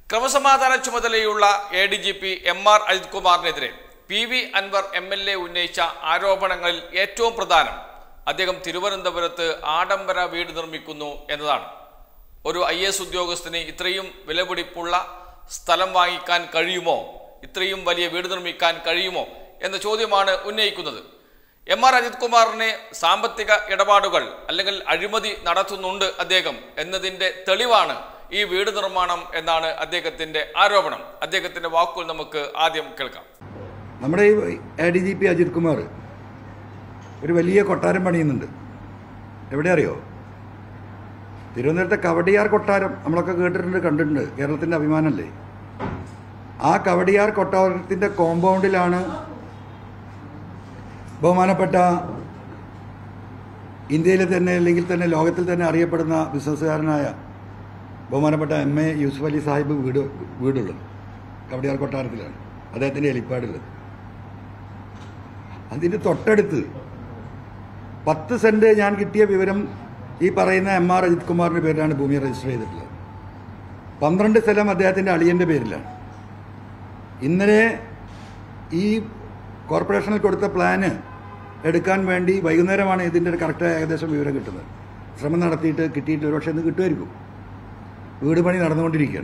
ക്രമസമാധാന ചുമതലയുള്ള ADGP MR Ajith കുമാറിനെതിരെ PV Anwar MLA ഉന്നയിച്ച ആരോപണങ്ങളിൽ ഏറ്റവും പ്രധാനം അദ്ദേഹം തിരുവനന്തപുരത്ത് ആഡംബര വീട് നിർമ്മിക്കുന്നു എന്നതാണ്. ഒരു IAS ഉദ്യോഗസ്ഥന് ഇത്രയും വിലപിടിപ്പുള്ള സ്ഥലം വാങ്ങിക്കാൻ കഴിയുമോ, ഇത്രയും വലിയ വീട് നിർമ്മിക്കാൻ കഴിയുമോ എന്ന ചോദ്യമാണ് ഉന്നയിക്കുന്നത്. MR അജിത് കുമാറിനെ സാമ്പത്തിക ഇടപാടുകൾ അല്ലെങ്കിൽ അഴിമതി നടത്തുന്നുണ്ട് അദ്ദേഹം എന്നതിൻ്റെ തെളിവാണ് ഈ വീട് നിർമ്മാണം എന്നാണ് അദ്ദേഹത്തിന്റെ ആരോപണം. അദ്ദേഹത്തിന്റെ വാക്കുകൾ നമുക്ക് ആദ്യം കേൾക്കാം. നമ്മുടെ ഈ ADGP അജിത് കുമാർ ഒരു വലിയ കൊട്ടാരം പണിയുന്നുണ്ട്. എവിടെ അറിയോ? തിരുവനന്തപുരത്തെ കവടിയാർ കൊട്ടാരം നമ്മളൊക്കെ കേട്ടിട്ടുണ്ട്, കണ്ടിട്ടുണ്ട്. കേരളത്തിൻ്റെ അഭിമാനമല്ലേ? ആ കവടിയാർ കൊട്ടാരത്തിൻ്റെ കോമ്പൗണ്ടിലാണ് ബഹുമാനപ്പെട്ട ഇന്ത്യയിലെ തന്നെ അല്ലെങ്കിൽ തന്നെ ലോകത്തിൽ തന്നെ അറിയപ്പെടുന്ന ബിസിനസ്സുകാരനായ ബഹുമാനപ്പെട്ട MA യൂസുഫ് അലി സാഹിബ് വീടുള്ളത്. കവടിയാർ കൊട്ടാരത്തിലാണ് അദ്ദേഹത്തിൻ്റെ ഹെലിപ്പാഡുള്ളത്. അതിൻ്റെ തൊട്ടടുത്ത് 10 സെൻറ്റ് ഞാൻ കിട്ടിയ വിവരം ഈ പറയുന്ന MR അജിത് കുമാറിൻ്റെ പേരിലാണ് ഭൂമി രജിസ്റ്റർ ചെയ്തിട്ടുള്ളത്. 12 സ്ഥലം അദ്ദേഹത്തിൻ്റെ അളിയൻ്റെ പേരിലാണ്. ഇന്നലെ ഈ കോർപ്പറേഷനിൽ കൊടുത്ത പ്ലാന് എടുക്കാൻ വേണ്ടി വൈകുന്നേരമാണ് ഇതിൻ്റെ കറക്റ്റായ ഏകദേശം വിവരം കിട്ടുന്നത്. ശ്രമം നടത്തിയിട്ട് കിട്ടിയിട്ട് ഒരു പക്ഷേ ഇന്ന് കിട്ടുമായിരിക്കും. വീട് പണി നടന്നുകൊണ്ടിരിക്കുകയാണ്.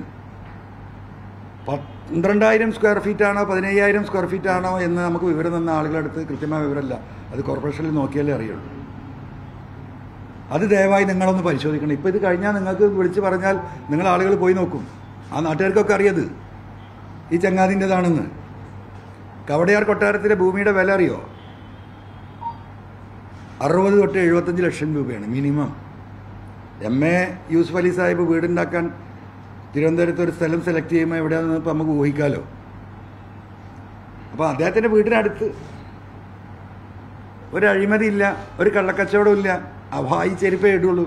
12,000 സ്ക്വയർ ഫീറ്റാണോ 15,000 സ്ക്വയർ ഫീറ്റാണോ എന്ന് നമുക്ക് വിവരം തന്ന ആളുകളുടെ അടുത്ത് കൃത്യമായ വിവരമല്ല. അത് കോർപ്പറേഷനിൽ നോക്കിയാലേ അറിയുള്ളൂ. അത് ദയവായി നിങ്ങളൊന്ന് പരിശോധിക്കണം. ഇപ്പോൾ ഇത് കഴിഞ്ഞാൽ നിങ്ങൾക്ക് വിളിച്ച് പറഞ്ഞാൽ നിങ്ങൾ ആളുകൾ പോയി നോക്കും. ആ നാട്ടുകാർക്കൊക്കെ അറിയത് ഈ ചങ്ങാതിൻ്റെതാണെന്ന്. കവടിയാർ കൊട്ടാരത്തിലെ ഭൂമിയുടെ വില അറിയോ? 60 തൊട്ട് 75 ലക്ഷം രൂപയാണ് മിനിമം. MA യൂസുഫ് അലി സാഹിബ് വീടുണ്ടാക്കാൻ തിരുവനന്തപുരത്ത് ഒരു സ്ഥലം സെലക്ട് ചെയ്യുമ്പോൾ എവിടെയാണെന്ന് ഇപ്പോൾ നമുക്ക് ഊഹിക്കാമല്ലോ. അപ്പോൾ അദ്ദേഹത്തിൻ്റെ വീടിനടുത്ത് ഒരു അഴിമതിയില്ല, ഒരു കള്ളക്കച്ചവടമില്ല. ഈ ചെരുപ്പേ ഇടുള്ളൂ,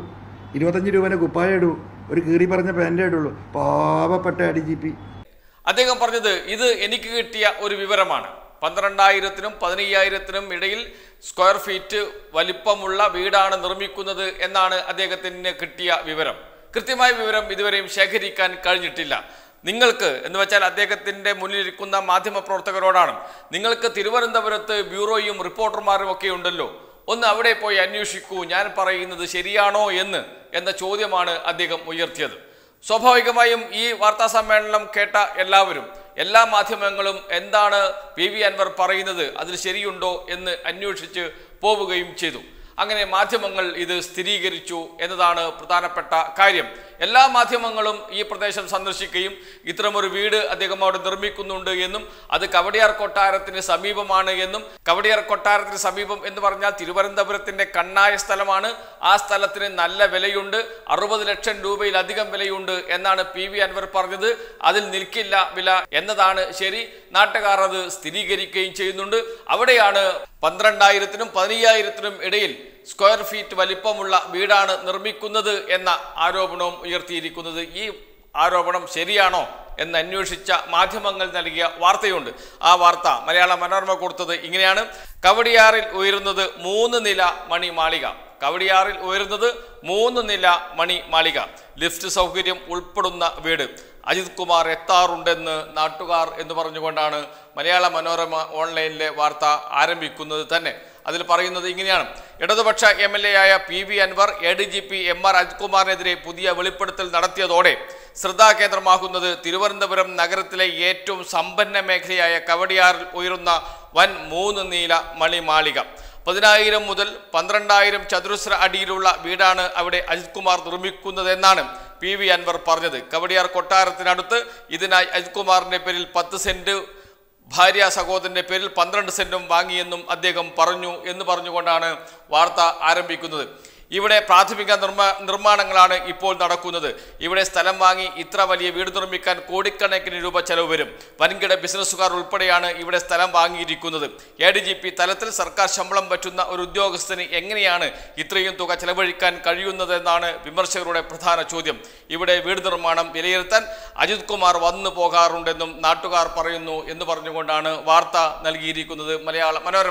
25 രൂപേൻ്റെ കുപ്പായ ഇടൂ, ഒരു കീറി പറഞ്ഞ പാൻറ്റേ ഇടുള്ളൂ. പാവപ്പെട്ട ADGP. അദ്ദേഹം പറഞ്ഞത് ഇത് എനിക്ക് കിട്ടിയ ഒരു വിവരമാണ്. 12,000-നും 15,000-നും ഇടയിൽ സ്ക്വയർ ഫീറ്റ് വലിപ്പമുള്ള വീടാണ് നിർമ്മിക്കുന്നത് എന്നാണ് അദ്ദേഹത്തിന് കിട്ടിയ വിവരം. കൃത്യമായ വിവരം ഇതുവരെയും ശേഖരിക്കാൻ കഴിഞ്ഞിട്ടില്ല. നിങ്ങൾക്ക് എന്ന് വെച്ചാൽ അദ്ദേഹത്തിൻ്റെ മുന്നിലിരിക്കുന്ന മാധ്യമപ്രവർത്തകരോടാണ്, നിങ്ങൾക്ക് തിരുവനന്തപുരത്ത് ബ്യൂറോയും റിപ്പോർട്ടർമാരും ഒക്കെ ഉണ്ടല്ലോ, ഒന്ന് അവിടെ പോയി അന്വേഷിക്കൂ, ഞാൻ പറയുന്നത് ശരിയാണോ എന്ന ചോദ്യമാണ് അദ്ദേഹം ഉയർത്തിയത്. സ്വാഭാവികമായും ഈ വാർത്താ സമ്മേളനം കേട്ട എല്ലാവരും, എല്ലാ മാധ്യമങ്ങളും എന്താണ് PV അൻവർ പറയുന്നത്, അതിൽ ശരിയുണ്ടോ എന്ന് അന്വേഷിച്ച് പോവുകയും ചെയ്തു. അങ്ങനെ മാധ്യമങ്ങൾ ഇത് സ്ഥിരീകരിച്ചു എന്നതാണ് പ്രധാനപ്പെട്ട കാര്യം. എല്ലാ മാധ്യമങ്ങളും ഈ പ്രദേശം സന്ദർശിക്കുകയും ഇത്തരമൊരു വീട് അദ്ദേഹം അവിടെ നിർമ്മിക്കുന്നുണ്ട് എന്നും അത് കവടിയാർ കൊട്ടാരത്തിന് സമീപമാണ് എന്നും, കവടിയാർ കൊട്ടാരത്തിന് സമീപം എന്ന് പറഞ്ഞാൽ തിരുവനന്തപുരത്തിന്റെ കണ്ണായ സ്ഥലമാണ്. ആ സ്ഥലത്തിന് നല്ല വിലയുണ്ട്, 60 ലക്ഷം രൂപയിലധികം വിലയുണ്ട് എന്നാണ് PV അൻവർ പറഞ്ഞത്. അതിൽ നിൽക്കില്ല വില എന്നതാണ് ശരി. നാട്ടുകാർ അത് സ്ഥിരീകരിക്കുകയും ചെയ്യുന്നുണ്ട്. അവിടെയാണ് 12,000-നും 15,000-നും ഇടയിൽ സ്ക്വയർ ഫീറ്റ് വലിപ്പമുള്ള വീടാണ് നിർമ്മിക്കുന്നത് എന്ന ആരോപണവും ഉയർത്തിയിരിക്കുന്നത്. ഈ ആരോപണം ശരിയാണോ എന്ന് അന്വേഷിച്ച മാധ്യമങ്ങൾ നൽകിയ വാർത്തയുണ്ട്. ആ വാർത്ത മലയാള മനോരമ കൊടുത്തത് ഇങ്ങനെയാണ്: കവടിയാറിൽ ഉയരുന്നത് 3 നില മണിമാളിക. കവടിയാറിൽ ഉയരുന്നത് 3 നില മണിമാളിക, ലിഫ്റ്റ് സൗകര്യം ഉൾപ്പെടുന്ന വീട്. അജിത് കുമാർ എത്താറുണ്ടെന്ന് നാട്ടുകാർ എന്ന് പറഞ്ഞുകൊണ്ടാണ് മലയാള മനോരമ ഓൺലൈനിലെ വാർത്ത ആരംഭിക്കുന്നത് തന്നെ. അതിൽ പറയുന്നത് ഇങ്ങനെയാണ്: ഇടതുപക്ഷ MLA ആയ PV Anwar ADGP MR Ajith കുമാറിനെതിരെ പുതിയ വെളിപ്പെടുത്തൽ നടത്തിയതോടെ ശ്രദ്ധാകേന്ദ്രമാകുന്നത് തിരുവനന്തപുരം നഗരത്തിലെ ഏറ്റവും സമ്പന്ന മേഖലയായ കവടിയാറിൽ ഉയരുന്ന വൻ 3 നില മണിമാളിക. 10,000 മുതൽ 12,000 ചതുരശ്ര അടിയിലുള്ള വീടാണ് അവിടെ അജിത് കുമാർ നിർമ്മിക്കുന്നതെന്നാണ് PV അൻവർ പറഞ്ഞത്. കവടിയാർ കൊട്ടാരത്തിനടുത്ത് ഇതിനായി അജിത് കുമാറിന്റെ പേരിൽ 10 സെന്റ്, ഭാര്യ സഹോദരന്റെ പേരിൽ 12 സെന്റും വാങ്ങിയെന്നും അദ്ദേഹം പറഞ്ഞു എന്ന് പറഞ്ഞുകൊണ്ടാണ് വാർത്ത ആരംഭിക്കുന്നത്. ഇവിടെ പ്രാഥമിക നിർമ്മാണങ്ങളാണ് ഇപ്പോൾ നടക്കുന്നത്. ഇവിടെ സ്ഥലം വാങ്ങി ഇത്ര വലിയ വീട് നിർമ്മിക്കാൻ കോടിക്കണക്കിന് രൂപ ചെലവ് വരും. വൻകിട ബിസിനസ്സുകാർ ഉൾപ്പെടെയാണ് ഇവിടെ സ്ഥലം വാങ്ങിയിരിക്കുന്നത്. ADGP തലത്തിൽ സർക്കാർ ശമ്പളം പറ്റുന്ന ഒരു ഉദ്യോഗസ്ഥന് എങ്ങനെയാണ് ഇത്രയും തുക ചെലവഴിക്കാൻ കഴിയുന്നതെന്നാണ് വിമർശകരുടെ പ്രധാന ചോദ്യം. ഇവിടെ വീട് നിർമ്മാണം വിലയിരുത്താൻ അജിത് കുമാർ വന്നു പോകാറുണ്ടെന്നും നാട്ടുകാർ പറയുന്നു എന്ന് പറഞ്ഞുകൊണ്ടാണ് വാർത്ത നൽകിയിരിക്കുന്നത് മലയാള മനോരമ.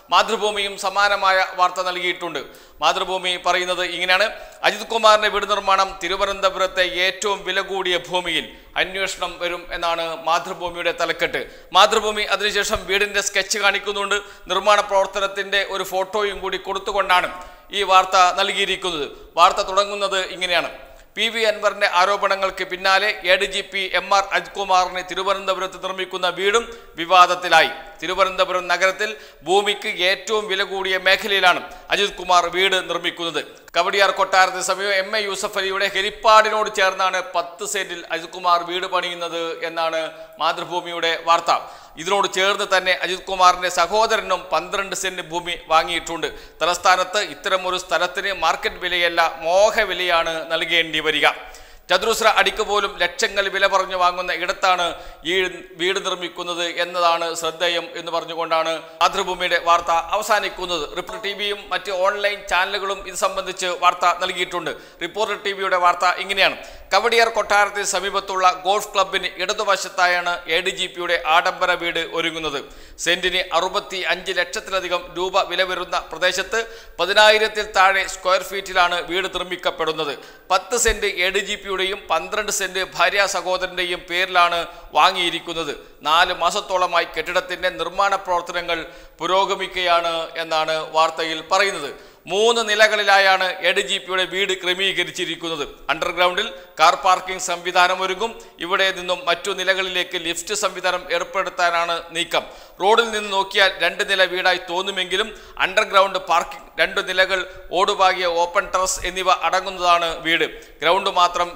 മാതൃഭൂമിയും സമാനമായ വാർത്ത നൽകിയിട്ടുണ്ട്. മാതൃഭൂമി പറയുന്നത് ഇങ്ങനെയാണ്: അജിത് കുമാറിന്റെ വീട് നിർമ്മാണം തിരുവനന്തപുരത്തെ ഏറ്റവും വില കൂടിയ ഭൂമിയിൽ, അന്വേഷണം വരും എന്നാണ് മാതൃഭൂമിയുടെ തലക്കെട്ട്. മാതൃഭൂമി അതിനുശേഷം വീടിന്റെ സ്കെച്ച് കാണിക്കുന്നുണ്ട്. നിർമ്മാണ പ്രവർത്തനത്തിന്റെ ഒരു ഫോട്ടോയും കൂടി കൊടുത്തുകൊണ്ടാണ് ഈ വാർത്ത നൽകിയിരിക്കുന്നത്. വാർത്ത തുടങ്ങുന്നത് ഇങ്ങനെയാണ്: PV അൻവറിന്റെ ആരോപണങ്ങൾക്ക് പിന്നാലെ ADGP MR അജിത് കുമാറിന് തിരുവനന്തപുരത്ത് നിർമ്മിക്കുന്ന വീടും വിവാദത്തിലായി. തിരുവനന്തപുരം നഗരത്തിൽ ഭൂമിക്ക് ഏറ്റവും വില കൂടിയ മേഖലയിലാണ് അജിത് കുമാർ വീട് നിർമ്മിക്കുന്നത്. കവടിയാർ കൊട്ടാരത്തിന് സമീപം MA യൂസഫ് അലിയുടെ ഹെലിപ്പാഡിനോട് ചേർന്നാണ് 10 സെന്റിൽ അജിത് കുമാർ വീട് പണിയുന്നത് എന്നാണ് മാതൃഭൂമിയുടെ വാർത്ത. ഇതിനോട് ചേർന്ന് തന്നെ അജിത് കുമാറിന്റെ സഹോദരനും 12 സെന്റ് ഭൂമി വാങ്ങിയിട്ടുണ്ട്. തലസ്ഥാനത്ത് ഇത്തരമൊരു സ്ഥലത്തിന് മാർക്കറ്റ് വിലയല്ല, മോഹവിലയാണ് നൽകേണ്ടി വരിക. ചതുരശ്ര അടിക്ക് പോലും ലക്ഷങ്ങൾ വില പറഞ്ഞു വാങ്ങുന്ന ഇടത്താണ് ഈ വീട് നിർമ്മിക്കുന്നത് എന്നതാണ് ശ്രദ്ധേയം എന്ന് പറഞ്ഞുകൊണ്ടാണ് മാതൃഭൂമിയുടെ വാർത്ത അവസാനിക്കുന്നത്. റിപ്പോർട്ടർ TVയും മറ്റ് ഓൺലൈൻ ചാനലുകളും ഇത് സംബന്ധിച്ച് വാർത്ത നൽകിയിട്ടുണ്ട്. റിപ്പോർട്ടർ TVയുടെ വാർത്ത ഇങ്ങനെയാണ്: കവടിയാർ കൊട്ടാരത്തിന് സമീപത്തുള്ള ഗോൾഫ് ക്ലബിന് ഇടതുവശത്തായാണ് ADGPയുടെ ആഡംബര വീട് ഒരുങ്ങുന്നത്. സെന്റിന് 65 ലക്ഷത്തിലധികം രൂപ വില വരുന്ന പ്രദേശത്ത് 10,000-ൽ താഴെ സ്ക്വയർ ഫീറ്റിലാണ് വീട് നിർമ്മിക്കപ്പെടുന്നത്. 10 സെന്റ് ADGPയുടെയും 12 സെന്റ് ഭാര്യ സഹോദരന്റെയും പേരിലാണ് വാങ്ങിയിരിക്കുന്നത്. 4 മാസത്തോളമായി കെട്ടിടത്തിന്റെ നിർമ്മാണ പ്രവർത്തനങ്ങൾ പുരോഗമിക്കുകയാണ് എന്നാണ് വാർത്തയിൽ പറയുന്നത്. 3 നിലകളിലായാണ് ADGPയുടെ വീട് ക്രമീകരിച്ചിരിക്കുന്നത്. അണ്ടർഗ്രൗണ്ടിൽ കാർ പാർക്കിംഗ് സംവിധാനം ഒരുങ്ങും. ഇവിടെ നിന്നും മറ്റു നിലകളിലേക്ക് ലിഫ്റ്റ് സംവിധാനം ഏർപ്പെടുത്താനാണ് നീക്കം. റോഡിൽ നിന്ന് നോക്കിയാൽ 2 നില വീടായി തോന്നുമെങ്കിലും അണ്ടർഗ്രൗണ്ട് പാർക്കിംഗ്, 2 നിലകൾ, ഓടുപാകിയ ഓപ്പൺ ടെറസ് എന്നിവ അടങ്ങുന്നതാണ് വീട്. ഗ്രൗണ്ട് മാത്രം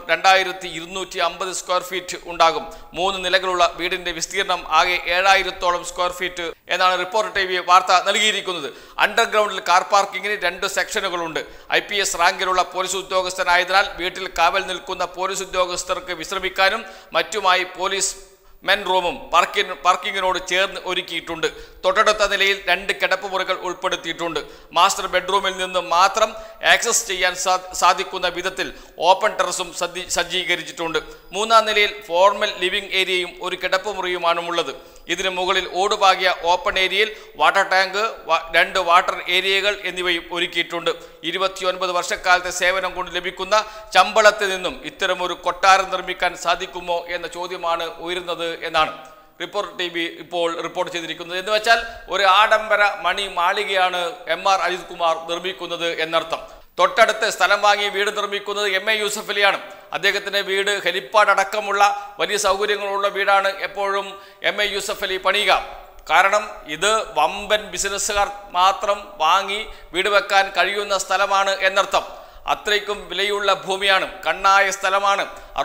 2250 സ്ക്വയർ ഫീറ്റ് ഉണ്ടാകും. 3 നിലകളുള്ള വീടിന്റെ വിസ്തീർണം ആകെ 7000-ഓളം സ്ക്വയർ ഫീറ്റ് എന്നാണ് റിപ്പോർട്ടർ TV വാർത്ത നൽകിയിരിക്കുന്നത്. അണ്ടർഗ്രൗണ്ടിൽ കാർ പാർക്കിങ്ങിന് 2 സെക്ഷനുകളുണ്ട്. IPS റാങ്കിലുള്ള പോലീസ് ഉദ്യോഗസ്ഥനായതിനാൽ വീട്ടിൽ കാവൽ നിൽക്കുന്ന പോലീസ് ഉദ്യോഗസ്ഥർക്ക് വിശ്രമിക്കാനും മറ്റുമായി പോലീസ് മെൻ റൂമും പാർക്കിങ്ങിനോട് ചേർന്ന് ഒരുക്കിയിട്ടുണ്ട്. തൊട്ടടുത്ത നിലയിൽ 2 കിടപ്പുമുറികൾ ഉൾപ്പെടുത്തിയിട്ടുണ്ട്. മാസ്റ്റർ ബെഡ്റൂമിൽ നിന്ന് മാത്രം ആക്സസ് ചെയ്യാൻ സാധിക്കുന്ന വിധത്തിൽ ഓപ്പൺ ടെറസും സജ്ജീകരിച്ചിട്ടുണ്ട്. 3-ാം നിലയിൽ ഫോർമൽ ലിവിംഗ് ഏരിയയും ഒരു കിടപ്പുമുറിയുമാണുള്ളത്. ഇതിന് മുകളിൽ ഓടുപാകിയ ഓപ്പൺ ഏരിയയിൽ വാട്ടർ ടാങ്ക്, 2 വാട്ടർ ഏരിയകൾ എന്നിവയും ഒരുക്കിയിട്ടുണ്ട്. 29 വർഷക്കാലത്തെ സേവനം കൊണ്ട് ലഭിക്കുന്ന ശമ്പളത്തിൽ നിന്നും ഇത്തരമൊരു കൊട്ടാരം നിർമ്മിക്കാൻ സാധിക്കുമോ എന്ന ചോദ്യമാണ് ഉയരുന്നത് എന്നാണ് റിപ്പോർട്ടർ TV ഇപ്പോൾ റിപ്പോർട്ട് ചെയ്തിരിക്കുന്നത്. എന്ന് വെച്ചാൽ ഒരു ആഡംബര മണി മാളികയാണ് MR അജിത് കുമാർ നിർമ്മിക്കുന്നത് എന്നർത്ഥം. തൊട്ടടുത്ത് സ്ഥലം വാങ്ങി വീട് നിർമ്മിക്കുന്നത് MA യൂസഫ് അലിയാണ്. അദ്ദേഹത്തിൻ്റെ വീട് ഹെലിപ്പാഡ് അടക്കമുള്ള വലിയ സൗകര്യങ്ങളുള്ള വീടാണ് എപ്പോഴും MA യൂസഫ് അലി പണിയുക. കാരണം ഇത് വമ്പൻ ബിസിനസ്സുകാർ മാത്രം വാങ്ങി വീട് വെക്കാൻ കഴിയുന്ന സ്ഥലമാണ് എന്നർത്ഥം. അത്രയ്ക്കും വിലയുള്ള ഭൂമിയാണ്, കണ്ണായ സ്ഥലമാണ്.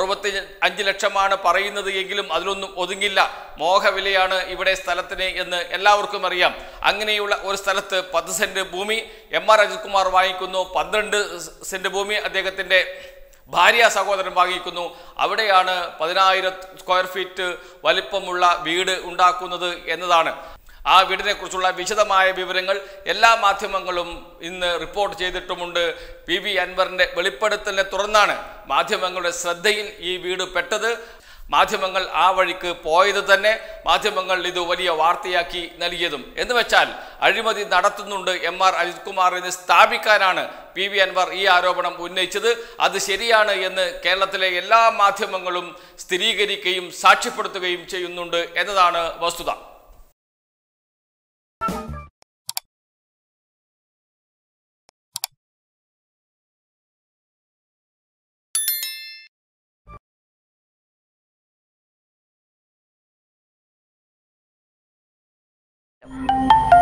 65 ലക്ഷമാണ് പറയുന്നത് എങ്കിലും അതിലൊന്നും ഒതുങ്ങില്ല. മോഹവിലയാണ് ഇവിടെ സ്ഥലത്തിന് എന്ന് എല്ലാവർക്കും അറിയാം. അങ്ങനെയുള്ള ഒരു സ്ഥലത്ത് 10 സെന്റ് ഭൂമി MR അജിത് കുമാർ വാങ്ങിക്കുന്നു. 12 സെന്റ് ഭൂമി അദ്ദേഹത്തിൻ്റെ ഭാര്യ സഹോദരൻ വാങ്ങിക്കുന്നു. അവിടെയാണ് 10,000 സ്ക്വയർ ഫീറ്റ് വലിപ്പമുള്ള വീട് ഉണ്ടാക്കുന്നത് എന്നതാണ്. ആ വീടിനെ കുറിച്ചുള്ള വിശദമായ വിവരങ്ങൾ എല്ലാ മാധ്യമങ്ങളും ഇന്ന് റിപ്പോർട്ട് ചെയ്തിട്ടുമുണ്ട്. PV അൻവറിന്റെ വെളിപ്പെടുത്തലിനെ തുടർന്നാണ് മാധ്യമങ്ങളുടെ ശ്രദ്ധയിൽ ഈ വീട് പെട്ടത്. മാധ്യമങ്ങൾ ആ വഴിക്ക് പോയത് തന്നെ, മാധ്യമങ്ങൾ ഇത് വലിയ വാർത്തയാക്കി നൽകിയതും. എന്ന് വെച്ചാൽ അഴിമതി നടത്തുന്നുണ്ട് MR അജിത് കുമാർ എന്ന് സ്ഥാപിക്കാനാണ് PV അൻവർ ഈ ആരോപണം ഉന്നയിച്ചത്. അത് ശരിയാണ് എന്ന് കേരളത്തിലെ എല്ലാ മാധ്യമങ്ങളും സ്ഥിരീകരിക്കുകയും സാക്ഷ്യപ്പെടുത്തുകയും ചെയ്യുന്നുണ്ട് എന്നതാണ് വസ്തുത. Thank you.